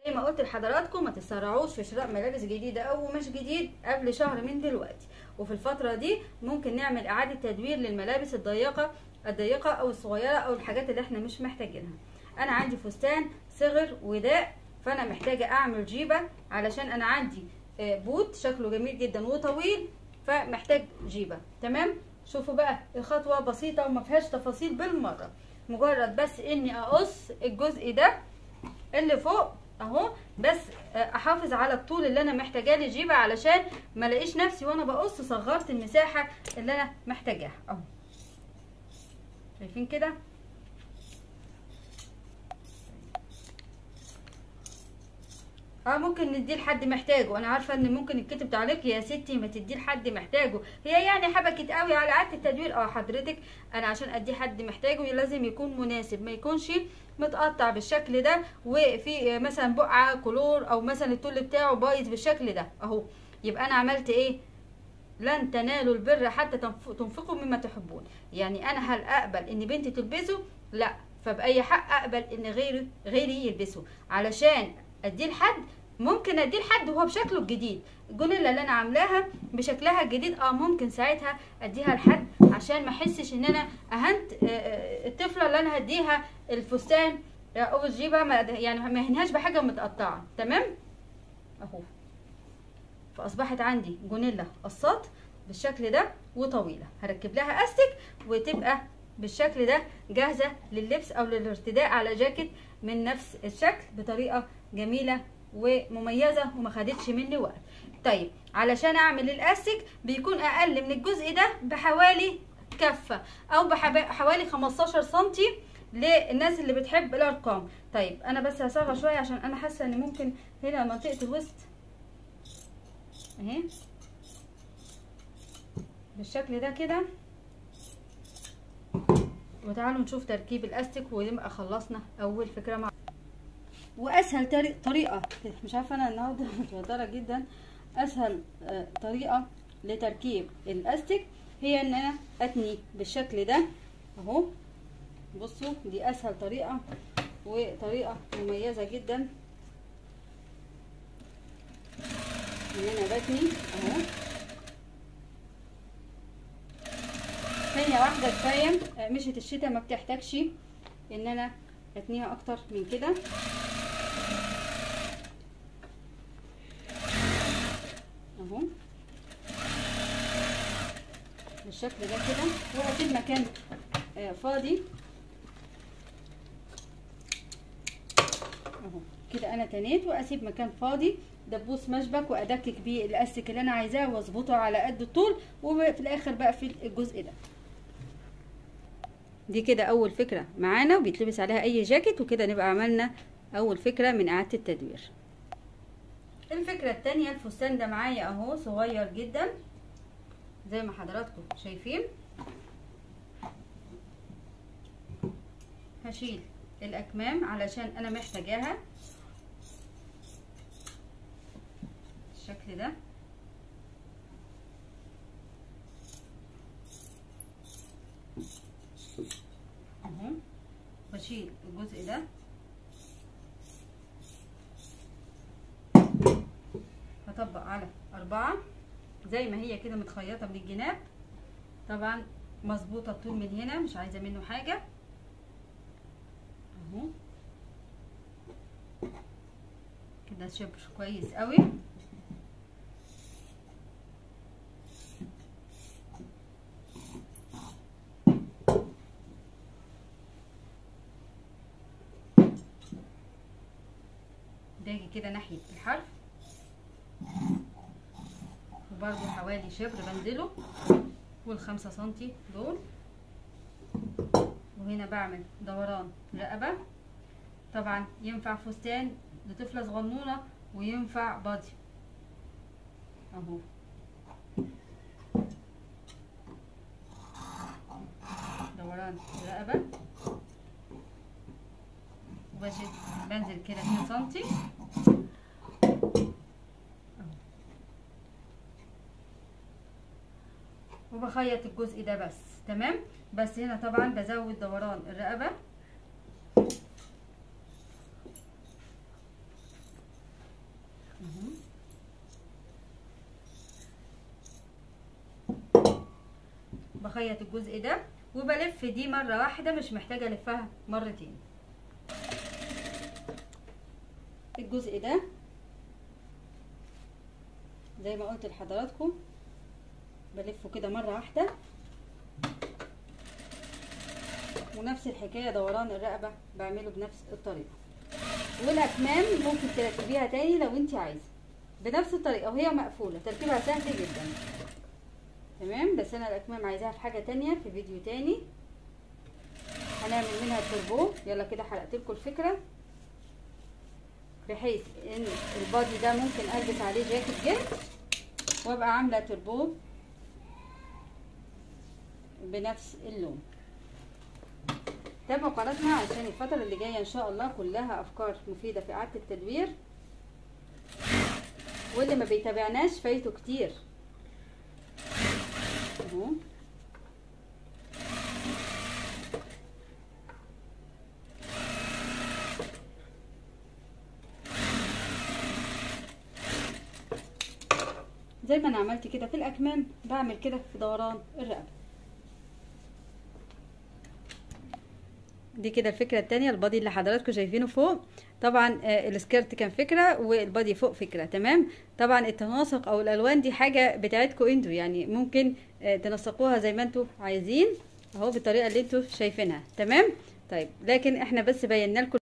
زي ما قلت لحضراتكم ما تسرعوش في شراء ملابس جديده او قماش جديد قبل شهر من دلوقتي، وفي الفتره دي ممكن نعمل اعاده تدوير للملابس الضيقه او الصغيره او الحاجات اللي احنا مش محتاجينها. انا عندي فستان صغر وداء، فانا محتاجه اعمل جيبه علشان انا عندي بوت شكله جميل جدا وطويل، فمحتاج جيبه. تمام، شوفوا بقى الخطوه بسيطه وما فيهاش تفاصيل بالمره، مجرد بس اني اقص الجزء ده اللي فوق اهو، بس احافظ على الطول اللي انا محتاجاه للجيبه علشان ما الاقيش نفسي وانا بقص صغرت المساحه اللي انا محتاجاها اهو. شايفين كده؟ ممكن نديه لحد محتاجه. انا عارفه ان ممكن يتكتب تعليق يا ستي ما تديه لحد محتاجه، هي يعني حبكت قوي على اعاده التدوير. حضرتك انا عشان اديه حد محتاجه لازم يكون مناسب، ما يكونش متقطع بالشكل ده وفي مثلا بقعه كلور او مثلا التول بتاعه بايظ بالشكل ده اهو. يبقى انا عملت ايه؟ لن تنالوا البر حتى تنفقوا مما تحبون. يعني انا هل اقبل ان بنتي تلبسه؟ لا، فباي حق اقبل ان غيري يلبسه علشان اديه لحد؟ ممكن اديه لحد وهو بشكله الجديد. الجونيلا اللي انا عاملاها بشكلها الجديد ممكن ساعتها اديها لحد عشان ما احسش ان انا اهنت الطفله اللي انا هديها الفستان او الجيبه، يعني ما اهنهاش بحاجه متقطعه. تمام اهو. فاصبحت عندي جونيلا قصات بالشكل ده وطويله، هركب لها استك وتبقى بالشكل ده جاهزه لللبس او للارتداء على جاكيت من نفس الشكل بطريقه جميله ومميزه وما خدتش مني وقت. طيب علشان اعمل الاستك بيكون اقل من الجزء ده بحوالي كفه او بحوالي 15 سنتي للناس اللي بتحب الارقام. طيب انا بس هصغر شويه عشان انا حاسه ان ممكن هنا منطقه الوسط اهي بالشكل ده كده. وتعالوا نشوف تركيب الاستك ونبقى خلصنا اول فكره مع. واسهل طريقه، مش عارفه انا النهارده متوتره جدا، اسهل طريقه لتركيب الاستك هي ان انا اتني بالشكل ده اهو. بصوا دي اسهل طريقه وطريقه مميزه جدا ان انا بتني اهو. ثانيه واحده كفايه، مشيت الشتا ما بتحتاجش ان انا اتنيها اكتر من كده اهو بالشكل ده كده. واسيب مكان فاضي اهو كده. انا تنيت واسيب مكان فاضي دبوس مشبك وادكك بيه الاستك اللي انا عايزاه واظبطه على قد الطول، وفي الاخر بقفل الجزء ده. دي كده اول فكره معانا وبيتلبس عليها اي جاكيت، وكده نبقى عملنا اول فكره من اعاده التدوير. الفكره الثانيه، الفستان ده معايا اهو صغير جدا زي ما حضراتكم شايفين. هشيل الاكمام علشان انا محتاجاها بالشكل ده اهو. بشيل الجزء ده هطبق على 4 زي ما هي كده متخيطه من الجناب، طبعا مظبوطه الطول من هنا مش عايزه منه حاجه اهو كده شبر كويس قوي. باجي كده ناحيه الحرف وبرده حوالي شبر بنزله وال5 سنتي دول، وهنا بعمل دوران رقبه. طبعا ينفع فستان لطفله صغنونه وينفع بادي اهو. دوران رقبه وبشد بنزل كده 2 سنتي وبخيط الجزء ده بس. تمام، بس هنا طبعا بزود دوران الرقبه بخيط الجزء ده وبلف دي مره واحده، مش محتاجه الفها مرتين. الجزء ده زي ما قلت لحضراتكم بلفه كده مره واحده، ونفس الحكايه دوران الرقبه بعمله بنفس الطريقه. والاكمام ممكن تركبيها تاني لو انت عايزه بنفس الطريقه وهي مقفوله، تركيبها سهل جدا. تمام، بس انا الاكمام عايزاها في حاجه تانية في فيديو تاني هنعمل منها تربو. يلا كده حرقت لكم الفكره، بحيث ان البادي ده ممكن البس عليه جاكيت جلد وابقى عامله تربو بنفس اللون. تابعوا قناتنا عشان الفتره اللي جايه ان شاء الله كلها افكار مفيده في اعاده التدوير، واللي ما بيتابعناش فايته كتير اهو. زي ما انا عملت كده في الاكمام بعمل كده في دوران الرقبه. دي كده الفكره التانية، البادي اللي حضراتكم شايفينه فوق طبعا السكيرت كان فكره والبادي فوق فكره. تمام، طبعا التناسق او الالوان دي حاجه بتاعتكم انتوا، يعني ممكن تنسقوها زي ما انتوا عايزين اهو بالطريقه اللي انتوا شايفينها. تمام، طيب لكن احنا بس بينا لكم